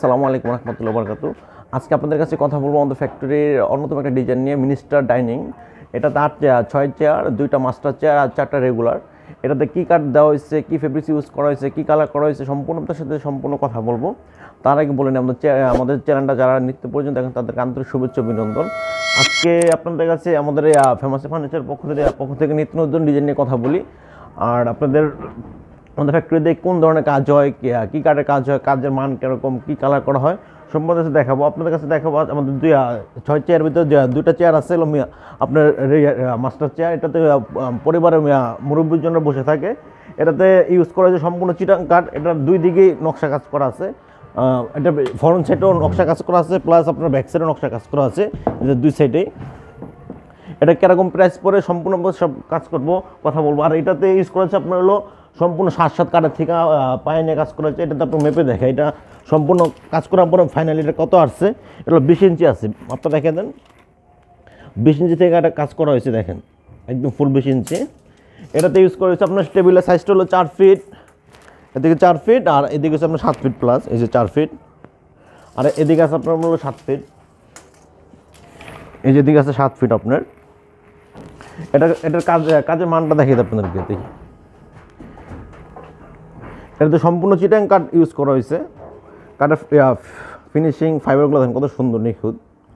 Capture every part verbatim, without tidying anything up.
আসসালামু আলাইকুম রহমতুল্লাহ বরকাতু। আজকে আপনাদের কাছে কথা বলবো আমাদের ফ্যাক্টরির অন্যতম একটা ডিজাইন নিয়ে, মিনিস্টার ডাইনিং। এটাতে আট চেয়ার, ছয় চেয়ার, দুইটা মাস্টার চেয়ার আর চারটা রেগুলার। এটাতে কী কাঠ দেওয়া হয়েছে, কী ফেব্রিক্স ইউজ করা হয়েছে, কী কালার করা হয়েছে, সম্পূর্ণতার সাথে সম্পূর্ণ কথা বলবো। তার আগে বলে নিই, আমাদের আমাদের চ্যানেলটা যারা নিত্য পর্যন্ত দেখেন তাদেরকে আন্তরিক শুভেচ্ছা অভিনন্দন। আজকে আপনাদের কাছে আমাদের ফেমাস ফার্নিচার পক্ষ থেকে পক্ষ থেকে নিত্য নতুন ডিজাইন নিয়ে কথা বলি। আর আপনাদের আমাদের ফ্যাক্টরিতে কোন ধরনের কাজ হয়, কী কাঠের কাজ হয়, কাজের মান কীরকম, কী কালার করা হয় সম্পূর্ণ কাছে দেখাবো। আপনাদের কাছে দেখাবো আমাদের দুই ছয় চেয়ার ভিতরে দুইটা চেয়ার আছে আপনার মাস্টার চেয়ার। এটাতে পরিবারের মুরব্বীর জন্য বসে থাকে। এটাতে ইউজ করা হয়েছে সম্পূর্ণ চিটাং কাঠ। এটার দুই দিকেই নকশা কাজ করা আছে। এটা ফ্রন্ট সাইডেও নকশা কাজ করা আছে, প্লাস আপনার ব্যাক সাইডেও নকশা কাজ করা আছে, দুই সাইডেই। এটা কীরকম প্রাইস পরে সম্পূর্ণ সব কাজ করবো, কথা বলবো। আর এটাতে ইউজ করা হচ্ছে আপনার হলো সম্পূর্ণ সাত সাত কাঠের থেকে পায়ে নিয়ে কাজ করা হচ্ছে। এটাতে আপনার মেপে দেখে এটা সম্পূর্ণ কাজ করার পরে ফাইনালি এটা কত আসছে। এটা বিশ ইঞ্চি আছে, আপনার দেখে দেন বিশ ইঞ্চি থেকে একটা কাজ করা হয়েছে, দেখেন একদম ফুল বিশ ইঞ্চি। এটাতে ইউজ করা হয়েছে আপনার টেবিলের সাইজটা হলো চার ফিট, এদিকে চার ফিট আর এদিকে হচ্ছে আপনার সাত ফিট প্লাস, এই যে চার ফিট, আর এদিকে আছে আপনার হলো সাত ফিট, এই যে এদিকে আছে সাত ফিট আপনার। এটা এটার কাজ কাজের মানটা দেখিয়ে দেয় আপনাদেরকে। দেখি এটাতে সম্পূর্ণ চিটাং কাঠ ইউজ করা হয়েছে। কাঠের ফিনিশিং ফাইবারগুলো দেখেন কত সুন্দর নিখুঁত।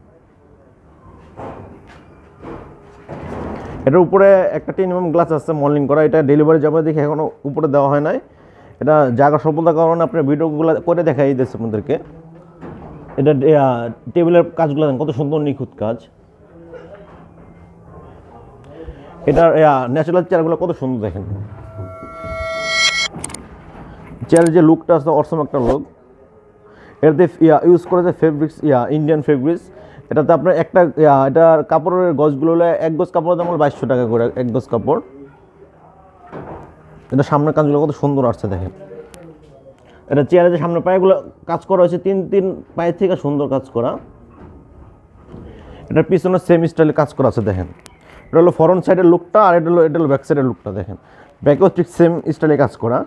এটার উপরে একটা টিনিয়াম গ্লাস আছে মল্ডিং করা। এটা ডেলিভারি যাবে দেখে এখনও উপরে দেওয়া হয় নাই। এটা জায়গা স্বল্পতার কারণে আপনার ভিডিওগুলো করে দেখাই দিয়েছে আপনাদেরকে। এটা টেবিলের কাজগুলো দেখেন কত সুন্দর নিখুঁত কাজ। এটার ন্যাচারাল চেয়ারগুলো কত সুন্দর দেখেন। চেয়ারের যে লুকটা আছে অসম একটা লুক। এটাতে ইয়া ইউজ করেছে ফেব্রিক্স, ইয়া ইন্ডিয়ান ফেব্রিক্স। এটাতে আপনার একটা এটার কাপড়ের গজগুলো হলে এক গজ কাপড়ের দাম হলো বাইশশো টাকা করে এক গজ কাপড়। এটা সামনের কাজগুলো কত সুন্দর আসছে দেখেন। এটা চেয়ারের যে সামনের পায়েগুলো কাজ করা হয়েছে তিন তিন পায়ের থেকে সুন্দর কাজ করা। এটার পিছনে সেম স্টাইলে কাজ করা আছে দেখেন। এটা হলো ফ্রন্ট সাইডের লুকটা, আর এটা হলো এটা হলো ব্যাক সাইডের লুকটা দেখেন। ব্যাকেও ঠিক সেম স্টাইলে কাজ করা।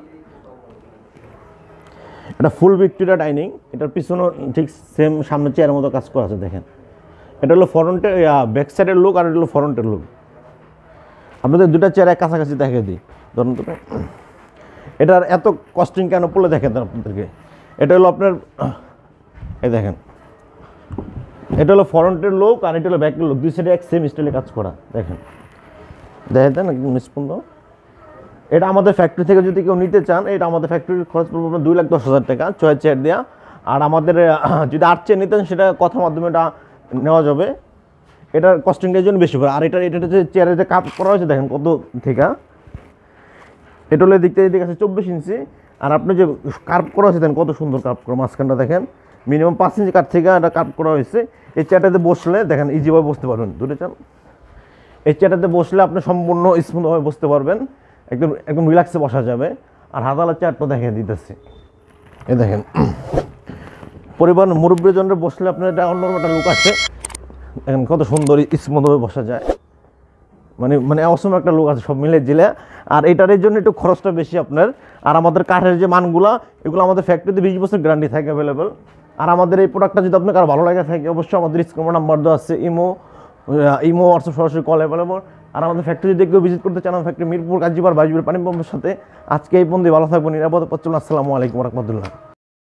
এটা ফুল ভিক্টোরিয়া ডাইনিং। এটার পিছনেও ঠিক সেম সামনে চেয়ারের মতো কাজ করা আছে দেখেন। এটা হলো ফ্রন্টের ব্যাক সাইডের লুক, আর এটা হলো ফ্রন্টের লুক। আপনাদের দুটা চেয়ার এক কাছাকাছি দেখে দিই ধরুন তো। এটার এত কস্টিং কেন পড়লে দেখেন আপনাদেরকে। এটা হলো আপনার এই দেখেন, এটা হলো ফ্রন্টের লুক আর এটা হলো ব্যাকের লুক, দুই সাইডে এক সেম স্টাইলে কাজ করা দেখেন। দেখেন দেন একদম নিষ্পন্দ। এটা আমাদের ফ্যাক্টরি থেকে যদি কেউ নিতে চান, এটা আমাদের ফ্যাক্টরির খরচ পড়বে আপনার দুই লাখ দশ হাজার টাকা ছয় চেয়ার দেওয়া। আর আমাদের যদি আট চেয়ার নিতেন সেটা কথার মাধ্যমে এটা নেওয়া যাবে। এটার কস্টিংটার জন্য বেশি পড়ে। আর এটা এটা যে চেয়ারে যে কাপ করা হয়েছে দেখেন কত থেকে। এটা হলো দিক থেকে দিকে আছে চব্বিশ ইঞ্চি। আর আপনি যে কার্ভ করা হয়েছে দেখেন কত সুন্দর কার্ভ করা। মাঝখানটা দেখেন মিনিমাম পাঁচ ইঞ্চি কাঠ থেকে এটা কার্ভ করা হয়েছে। এই চেয়ারটাতে বসলে দেখেন ইজিভাবে বসতে পারবেন। দূরে চান, এই চেয়ারটাতে বসলে আপনি সম্পূর্ণ স্মুথভাবে বসতে পারবেন, একদম একদম রিল্যাক্সে বসা যাবে। আর হাতালা চেয়ারটা দেখে দিতেছে, এ দেখেন পরিবার মুরব্বীর জন্য বসলে আপনার এটা অন্যরকম একটা লুক আছে। দেখেন কত সুন্দর স্মুথভাবে বসা যায়, মানে মানে অসম একটা লুক আছে সব মিলে জিলে। আর এটার জন্য একটু খরচটা বেশি আপনার। আর আমাদের কাঠের যে মানগুলো এগুলো আমাদের ফ্যাক্টরিতে বিশ বছর গ্যারান্টি থাকে অ্যাভেলেবেল। আর আমাদের এই প্রোডাক্টটা যদি আপনার কারো ভালো লাগে থাকে অবশ্যই আমাদের স্ক্রিনে নাম্বার দেওয়া আছে, ইমো ইমো হোয়াটসঅ্যাপ সরাসরি কল অ্যাভেলেবল। আর আমাদের ফ্যাক্টরি যদি কেউ ভিজিট করতে চান, আমার ফ্যাক্টরি মিরপুর কাজীপাড় বাইশবির পানি পাম্পের সাথে। আজকে এই পর্যন্ত ভালো থাকবো, নিরাপদে পড়ছিলাম। আসসালামু আলাইকুম রহমতুল্লাহ।